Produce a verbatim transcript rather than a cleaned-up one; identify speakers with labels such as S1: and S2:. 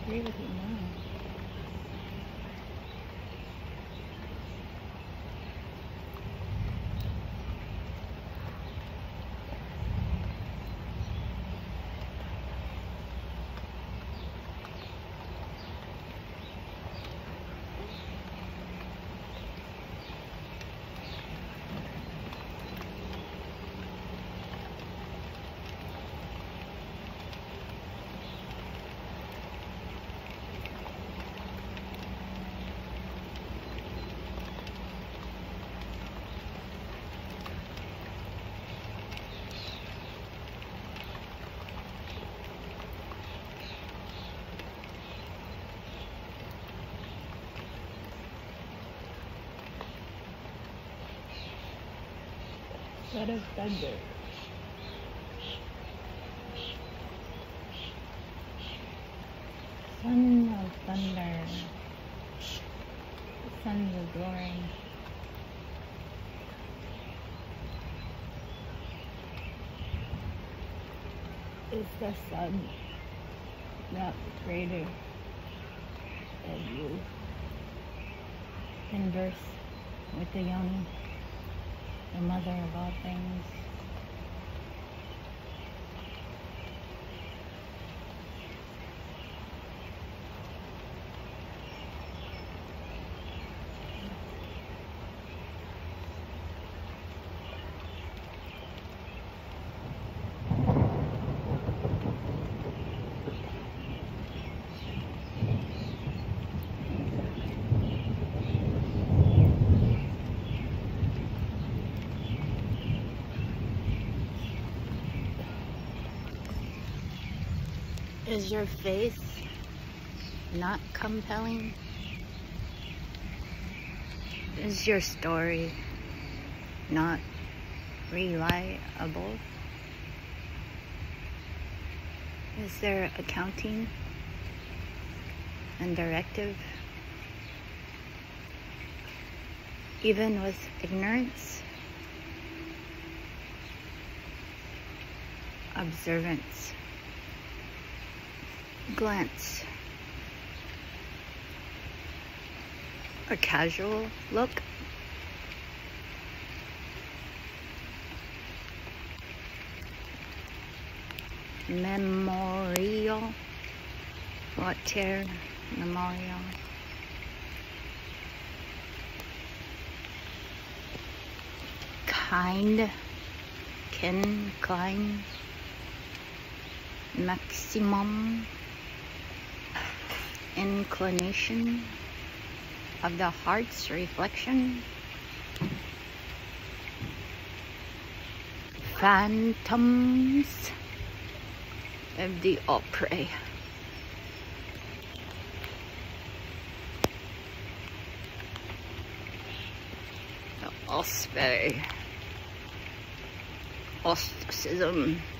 S1: agree with you now. Son of thunder. Son of thunder. Sons of glory. Is the sun not the creator of you? Converse with the yoni, the mother of all things. Is your face not compelling? Is your story not reliable? Is there accounting and directive? Even with ignorance, observance, glance, a casual look, memorial, what tear, memorial, kind, kin, kind, maximum inclination of the heart's reflection, phantoms of the opera, the osprey, ostracism.